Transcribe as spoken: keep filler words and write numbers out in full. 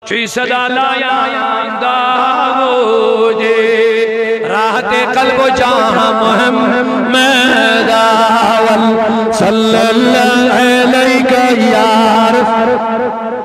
ची सदा लाया दावोदे राहते कल्बो जहां मुहम्मद सल्लल्लाहु अलैहि यार